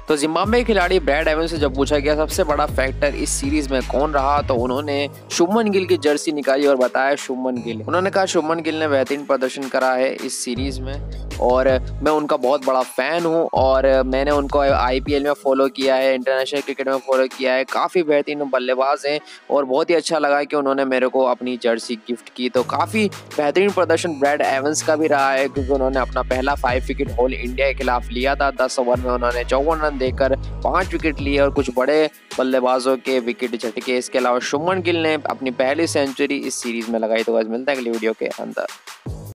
तो जिम्बाब्वे के खिलाड़ी ब्रैड एवंस से जब पूछा गया सबसे बड़ा फैक्टर इस सीरीज में कौन रहा, तो उन्होंने शुभमन गिल की जर्सी निकाली और बताया शुभमन गिल। उन्होंने कहा शुभमन गिल ने बेहतरीन प्रदर्शन करा है इस सीरीज में और मैं उनका बहुत बड़ा फैन हूं और मैंने उनको आईपीएल में फॉलो किया है, इंटरनेशनल क्रिकेट में फॉलो किया है। काफ़ी बेहतरीन बल्लेबाज हैं और बहुत ही अच्छा लगा कि उन्होंने मेरे को अपनी जर्सी गिफ्ट की। तो काफ़ी बेहतरीन प्रदर्शन ब्रैड एवंस का भी रहा है क्योंकि उन्होंने अपना पहला 5 विकेट हॉल इंडिया के खिलाफ लिया था। 10 ओवर में उन्होंने 54 रन देकर 5 विकेट लिए और कुछ बड़े बल्लेबाजों के विकेट झटके। इसके अलावा शुभमन गिल ने अपनी पहली सेंचुरी इस सीरीज में लगाई। तो आज मिलता है अगली वीडियो के अंदर।